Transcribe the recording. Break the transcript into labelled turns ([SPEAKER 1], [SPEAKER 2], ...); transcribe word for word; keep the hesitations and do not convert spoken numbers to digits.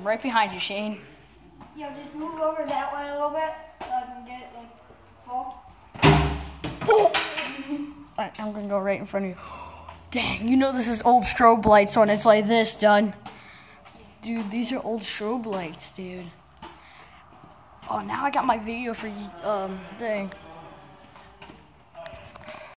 [SPEAKER 1] right behind you, Shane.
[SPEAKER 2] Yo, just move over that way a little bit so I can get it, like, full.
[SPEAKER 1] Alright, I'm gonna go right in front of you. Dang, you know this is old strobe lights when it's like this, done. Dude, these are old strobe lights, dude. Oh, now I got my video for you, um, thing.